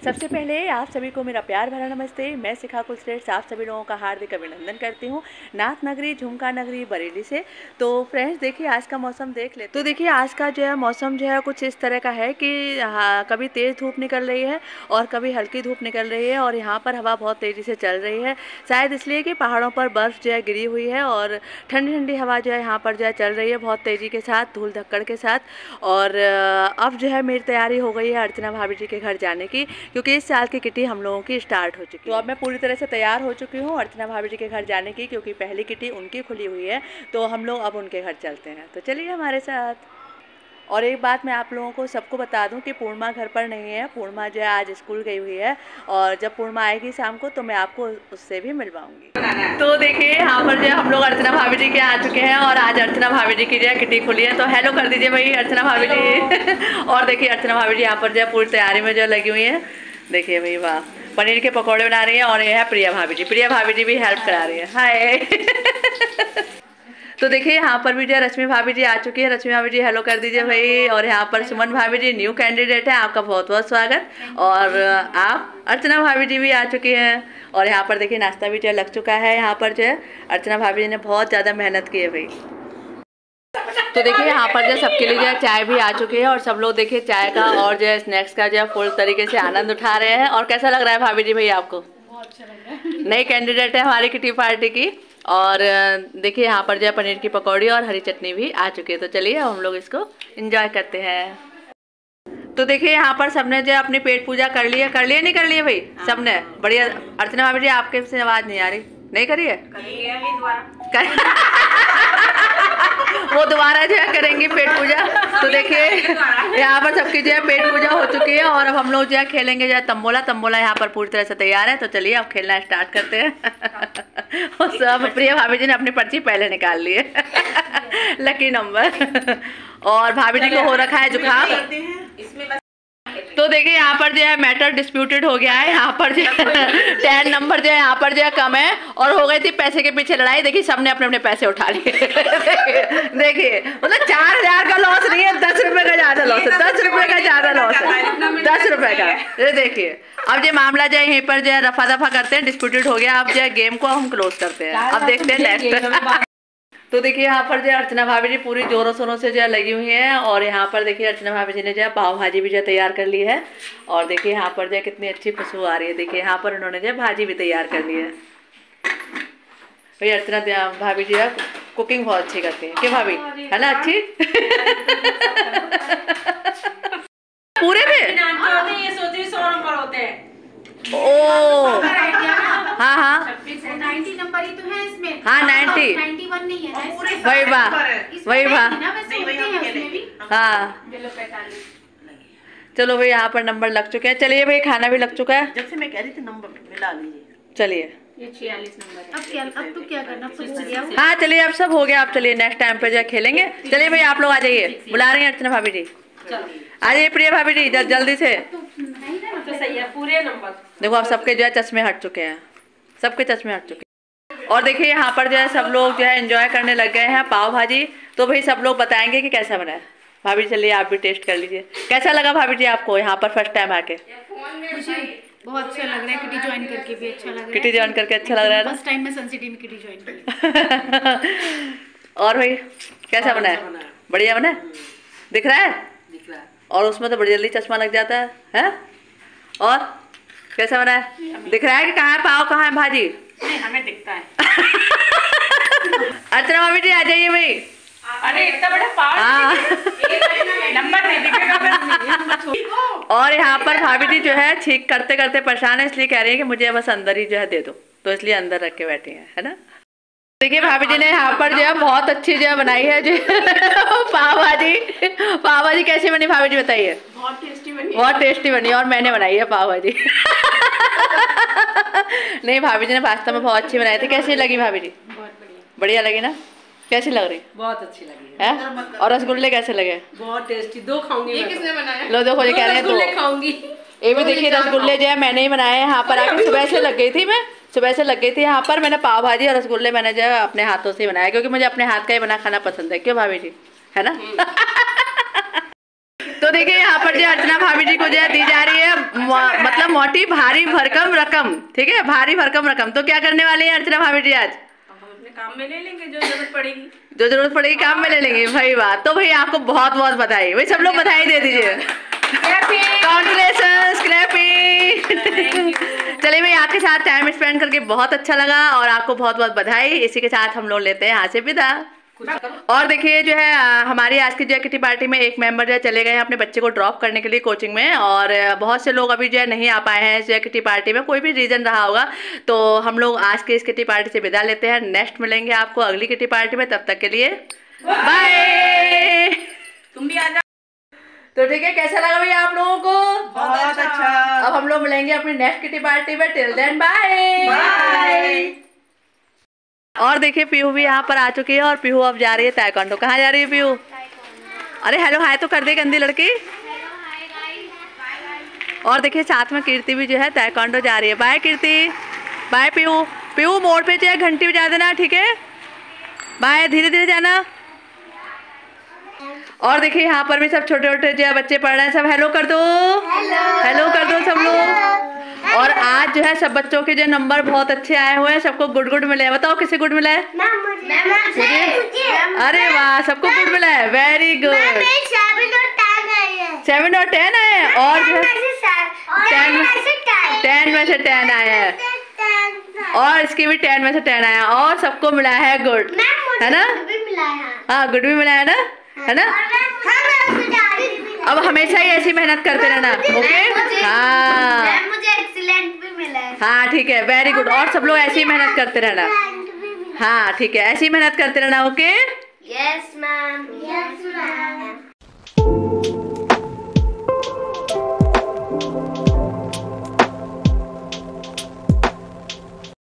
सबसे पहले आप सभी को मेरा प्यार भरा नमस्ते। मैं शिखा कुलश्रेष्ठ आप सभी लोगों का हार्दिक अभिनंदन करती हूँ नाथ नगरी झुमका नगरी बरेली से। तो फ्रेंड्स देखिए आज का मौसम देख लेते। तो देखिए आज का जो है मौसम जो है कुछ इस तरह का है कि कभी तेज़ धूप निकल रही है और कभी हल्की धूप निकल रही है और यहाँ पर हवा बहुत तेज़ी से चल रही है, शायद इसलिए कि पहाड़ों पर बर्फ़ जो है गिरी हुई है और ठंडी ठंडी हवा जो है यहाँ पर जो है चल रही है बहुत तेज़ी के साथ, धूल धक्कड़ के साथ। और अब जो है मेरी तैयारी हो गई है अर्चना भाभी जी के घर जाने की, क्योंकि इस साल की किटी हम लोगों की स्टार्ट हो चुकी है। तो अब मैं पूरी तरह से तैयार हो चुकी हूँ अर्चना भाभी जी के घर जाने की, क्योंकि पहली किटी उनकी खुली हुई है तो हम लोग अब उनके घर चलते हैं। तो चलिए हमारे साथ। और एक बात मैं आप लोगों को सबको बता दूं कि पूर्णिमा घर पर नहीं है, पूर्णिमा जो है आज स्कूल गई हुई है और जब पूर्णिमा आएगी शाम को तो मैं आपको उससे भी मिलवाऊंगी। तो देखिए यहाँ पर जो हम लोग अर्चना भाभी जी के आ चुके हैं और आज अर्चना भाभी जी की जो है किटी खुली है, तो हेलो कर दीजिए भाई अर्चना भाभी जी। और देखिए अर्चना भाभी जी यहाँ पर जो है पूरी तैयारी में जो लगी हुई है। देखिए भाई वाह, पनीर के पकौड़े बना रही है और ये है प्रिया भाभी जी। प्रिया भाभी जी भी हेल्प करा रही है। हाय। तो देखिए यहाँ पर भी जो रश्मि भाभी जी आ चुकी है। रश्मि भाभी जी हेलो कर दीजिए भाई। और यहाँ पर सुमन भाभी जी न्यू कैंडिडेट है, आपका बहुत बहुत स्वागत। और आप अर्चना भाभी जी भी आ चुकी हैं और यहाँ पर देखिए नाश्ता भी जो लग चुका है। यहाँ पर जो है अर्चना भाभी जी ने बहुत ज़्यादा मेहनत की है भाई। तो देखिए यहाँ पर जो सबके लिए जो है चाय भी आ चुकी है और सब लोग देखिए चाय का और जो है स्नैक्स का जो है फुल तरीके से आनंद उठा रहे हैं। और कैसा लग रहा है भाभी जी भाई आपको? बहुत अच्छा लग रहा है। नई कैंडिडेट है हमारी किटी पार्टी की। और देखिए यहाँ पर जो है पनीर की पकौड़ी और हरी चटनी भी आ चुकी है। तो चलिए हम लोग इसको एंजॉय करते हैं। तो देखिए यहाँ पर सबने जो अपनी पेट पूजा कर ली है। कर लिए नहीं कर लिए भाई सबने? बढ़िया। अर्चना भाभी जी आपके से आवाज़ नहीं आ रही, नहीं करी है? वो दोबारा जो है करेंगी पेट पूजा। तो देखिए यहाँ पर सबकी जो है पेट पूजा हो चुकी है और अब हम लोग जो है खेलेंगे जो है तंबोला। तंबोला यहाँ पर पूरी तरह से तैयार है, तो चलिए अब खेलना स्टार्ट करते हैं। और सब प्रिया भाभी जी ने अपनी पर्ची पहले निकाल ली है। Lucky number. और भाभी जी को हो रखा है जुकाम। तो देखिए यहाँ पर जो है मैटर डिस्प्यूटेड हो गया है। यहाँ पर जो है 10 नंबर जो है यहाँ पर जो है कम है और हो गई थी पैसे के पीछे लड़ाई। देखिए सबने अपने अपने पैसे उठा लिए। देखिए मतलब 4000 का लॉस नहीं है, 10 रुपए का ज्यादा लॉस है। 10 रुपए का ज्यादा लॉस है, 10 रुपए का। ये देखिए अब ये मामला जो है यहीं पर जो है रफा दफा करते हैं, डिस्प्यूटेड हो गया। अब जो है गेम को हम क्लोज करते हैं। अब देखते हैं नेक्स्ट। तो देखिए यहाँ पर जो है अर्चना भाभी जी पूरी जोरों शोरों से जो है लगी हुई हैं और यहाँ पर देखिए अर्चना भाभी जी ने जो है पाव भाजी भी जो है तैयार कर ली है। और देखिए यहाँ पर जो है कितनी अच्छी खुशबू आ रही है। देखिए यहाँ पर उन्होंने जो है भाजी भी तैयार कर ली है। भाई अर्चना भाभी जी है कुकिंग बहुत अच्छी करती है, क्या भाभी? है ना अच्छी? पूरे में ओ हाँ हाँ 90 नंबर ही तो है इसमें। हाँ 90 91 नहीं है ना। वही वाह वही वाह। हाँ चलो भाई यहाँ पर नंबर लग चुके हैं। चलिए भाई खाना भी लग चुका है। जब से मैं कह रही थी नंबर मिला लीजिए। चलिए ये 46 नंबर है। अब तो क्या करना? हो गया। हाँ चलिए अब सब हो गया। आप चलिए नेक्स्ट टाइम पे जो खेलेंगे। चलिए भाई आप लोग आ जाइए, बुला रही हैं अर्चना भाभी जी। आ जाइए प्रिया भाभी जी जल्दी से। तो सही है पूरे नंबर। देखो अब सबके जो है चश्मे हट चुके हैं, सबके चश्मे हट चुके हैं। और देखिए यहाँ पर जो है सब लोग जो है एंजॉय करने लग गए हैं पाव भाजी। तो भाई सब लोग बताएंगे कि कैसा बना है। भाभी चलिए आप भी टेस्ट कर लीजिए। कैसा लगा भाभी जी आपको यहाँ पर फर्स्ट टाइम आके? बहुत अच्छा लग रहा है। किटी ज्वाइन करके भी अच्छा लग रहा है। किटी ज्वाइन करके अच्छा लग रहा है ना? फर्स्ट टाइम मैं सनसिटी में किटी ज्वाइन की। और भाई कैसा बना है? बढ़िया बना है? दिख रहा है? और उसमें तो बड़ी जल्दी चश्मा लग जाता है? और कैसा बना है? दिख रहा है कि कहाँ है पाव, कहाँ है भाजी? नहीं हमें दिखता है। अर्चना भाभी जी आ जाइए भाई। अरे इतना बड़ा पाव। हाँ नंबर नहीं दिखेगा। और यहाँ पर भाभी जी जो है छींक करते करते परेशान है, इसलिए कह रही है कि मुझे बस अंदर ही जो है दे दो, तो इसलिए अंदर रख के बैठी है ना। देखिए भाभी जी ने यहाँ पर जो है बहुत अच्छी जो है बनाई है जो पाव भाजी। पाव भाजी कैसी बनी भाभी जी बताइए? बहुत टेस्टी बनी। बहुत टेस्टी बनी और मैंने बनाई है पाव भाजी। नहीं भाभी जी ने वास्तव में बहुत अच्छी बनाई थी। कैसी लगी भाभी जी? बहुत बढ़िया। बढ़िया लगी ना? कैसी लग रही? बहुत अच्छी लगी है। और रसगुल्ले कैसे लगे? बहुत टेस्टी। 2 खाऊंगी। ये किसने बनाया? लो देखो ये कह रहे हैं 2 खाऊंगी। ये भी देखिए रसगुल्ले जो है मैंने ही बनाए। यहाँ पर आके सुबह से लग गई थी, मैं सुबह से लग गई थी यहाँ पर। मैंने पाव भाजी और रसगुल्ले मैंने जो है अपने हाथों से बनाया, क्योंकि मुझे अपने हाथ का ही बना खाना पसंद है। क्यों भाभी जी? है ना? तो देखिए यहाँ पर जो अर्चना भाभी जी को जो दी जा रही है मतलब मोटी भारी भरकम रकम, ठीक है, भारी भरकम रकम। तो क्या करने वाली है अर्चना भाभी जी आज? हम अपने काम में ले लेंगे, जो जरूरत पड़ेगी जो जरूरत पड़ेगी काम में ले लेंगे। भाई वाह, तो भाई आपको बहुत बहुत बधाई। भाई सब लोग बधाई दे दीजिए। Congratulations, clapping. चलिए भाई, आपके साथ टाइम स्पेंड करके बहुत अच्छा लगा और आपको बहुत बहुत बधाई। इसी के साथ हम लोग लेते हैं यहाँ से विदा। और देखिए जो है हमारी आज की जो किटी पार्टी में एक मेंबर जो है चले गए हैं अपने बच्चे को ड्रॉप करने के लिए कोचिंग में, और बहुत से लोग अभी जो है नहीं आ पाए हैं इस किटी पार्टी में, कोई भी रीजन रहा होगा। तो हम लोग आज की इस किटी पार्टी से विदा लेते हैं। नेक्स्ट मिलेंगे आपको अगली किटी पार्टी में, तब तक के लिए बाय। तुम भी आ जाओ। तो ठीक है, कैसा लगा भैया आप लोगों को? बहुत अच्छा। अब हम लोग मिलेंगे अपनी नेक्स्ट किटी पार्टी में। Till then bye bye. और देखिए पीहू भी यहाँ पर आ चुकी है और पीहू अब जा रही है ताइक्वांडो। कहाँ जा रही है पीहू? अरे हेलो हाय तो कर दे गंदी लड़की। और देखिए साथ में कीर्ति भी जो है ताइक्वांडो जा रही है। Bye Kirti, bye Pihu. पीहू मोड़ पे जो है घंटी बजा देना, ठीक है? बाय, धीरे धीरे जाना। और देखिए यहाँ पर भी सब छोटे छोटे जो है बच्चे पढ़ रहे हैं, सब हेलो कर दो, हेलो कर दो सब लोग। और आज जो है सब बच्चों के जो नंबर बहुत अच्छे आए हुए हैं, सबको गुड गुड मिले हैं। बताओ किसे गुड मिला है? मुझे। अरे वाह, सबको गुड मिला है, वेरी गुड। 7 और 10 आए और जो है 10 में से 10 आए हैं, और इसकी भी 10 में से 10 आया, और सबको मिला है गुड, है ना? हाँ गुड भी मिला है ना, है ना? अब हमेशा ही ऐसी मेहनत करते रहना, ओके? हाँ मुझे एक्सीलेंट भी मिला है। हाँ ठीक है, वेरी गुड। और सब लोग ऐसी ही मेहनत करते रहना। हाँ ठीक है, ऐसी मेहनत करते रहना, okay? Yes ma'am. Yes ma'am.